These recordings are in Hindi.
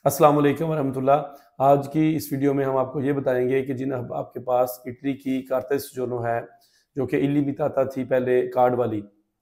अस्सलाम वालेकुम वरहमतुल्लाह। आज की इस वीडियो में हम आपको ये बताएंगे कि जिन अब आपके पास इटली की कार्तेस जोनो है, जो कि इल्लिमिटाता थी पहले कार्ड वाली,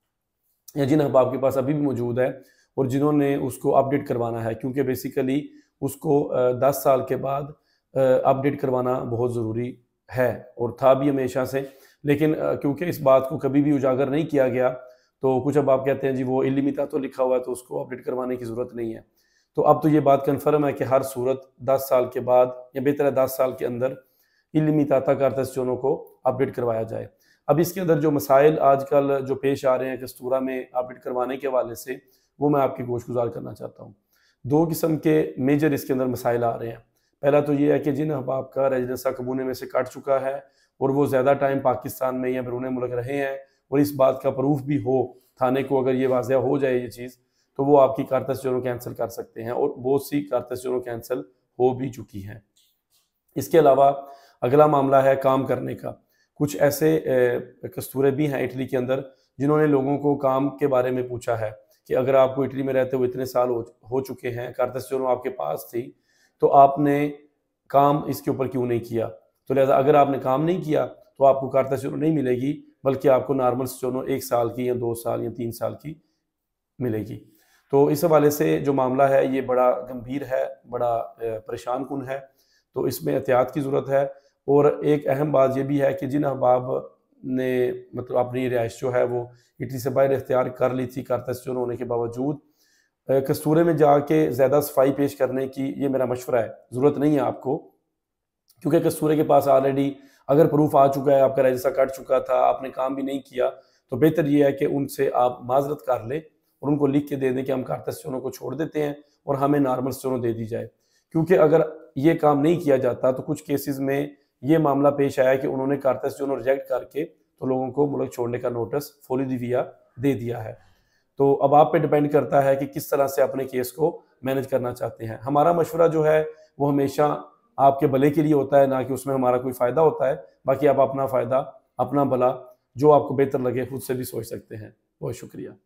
या जिन अब आपके पास अभी भी मौजूद है और जिन्होंने उसको अपडेट करवाना है, क्योंकि बेसिकली उसको 10 साल के बाद अपडेट करवाना बहुत ज़रूरी है और था भी हमेशा से। लेकिन क्योंकि इस बात को कभी भी उजागर नहीं किया गया, तो कुछ अब आप कहते हैं जी वो इल्लिमिटा तो लिखा हुआ है तो उसको अपडेट करवाने की ज़रूरत नहीं है। तो अब तो ये बात कन्फर्म है कि हर सूरत 10 साल के बाद या बेहतर है 10 साल के अंदर इल्लिमिटाता कार्तेसियोनो को अपडेट करवाया जाए। अब इसके अंदर जो मसाइल आजकल जो पेश आ रहे हैं कस्तूरा में अपडेट करवाने के हवाले से, वो मैं आपकी गोशगुजार करना चाहता हूँ। 2 किस्म के मेजर इसके अंदर मसाइल आ रहे हैं। पहला तो ये है कि जिन अहबाब का रेजिडेंसा कबूने में से कट चुका है और वो ज़्यादा टाइम पाकिस्तान में या बैरून मुल्क रहे हैं और इस बात का प्रूफ भी हो थाने को, अगर ये वाज़ह हो जाए ये चीज़, तो वो आपकी कार्तेसियोनो कैंसिल कर सकते हैं और बहुत सी कार्तेसियोनो कैंसिल हो भी चुकी हैं। इसके अलावा अगला मामला है काम करने का। कुछ ऐसे कस्तूरे भी हैं इटली के अंदर जिन्होंने लोगों को काम के बारे में पूछा है कि अगर आपको इटली में रहते हुए इतने साल हो चुके हैं, कार्तेसियोनो आपके पास थी, तो आपने काम इसके ऊपर क्यों नहीं किया? तो लिहाजा अगर आपने काम नहीं किया तो आपको कार्तेसियोनो नहीं मिलेगी, बल्कि आपको नॉर्मल स्योनो 1 साल की या 2 साल या 3 साल की मिलेगी। तो इस हवाले से जो मामला है ये बड़ा गंभीर है, बड़ा परेशान कुन है, तो इसमें एहतियात की ज़रूरत है। और एक अहम बात ये भी है कि जिन अहबाब ने मतलब अपनी रिहाइश जो है वो इटली से बाहर इख्तियार कर ली थी कार्तेसियोनो होने के बावजूद, कस्तूरे में जाके ज़्यादा सफाई पेश करने की ये मेरा मशवरा है, ज़रूरत नहीं है आपको, क्योंकि कस्तूरे के पास ऑलरेडी अगर प्रूफ आ चुका है, आपका रजिस्टर कट चुका था, आपने काम भी नहीं किया, तो बेहतर ये है कि उनसे आप माज़रत कर लें और उनको लिख के दे दें कि हम कार्तेसियोनो को छोड़ देते हैं और हमें नॉर्मल स्योनो दे दी जाए। क्योंकि अगर ये काम नहीं किया जाता तो कुछ केसेस में ये मामला पेश आया कि उन्होंने कार्तेसियोनो रिजेक्ट करके तो लोगों को मुल्क छोड़ने का नोटिस फोली दी विया दे दिया है। तो अब आप पे डिपेंड करता है कि किस तरह से अपने केस को मैनेज करना चाहते हैं। हमारा मशवरा जो है वो हमेशा आपके भले के लिए होता है, ना कि उसमें हमारा कोई फ़ायदा होता है। बाकी आप अपना फ़ायदा, अपना भला जो आपको बेहतर लगे खुद से भी सोच सकते हैं। बहुत शुक्रिया।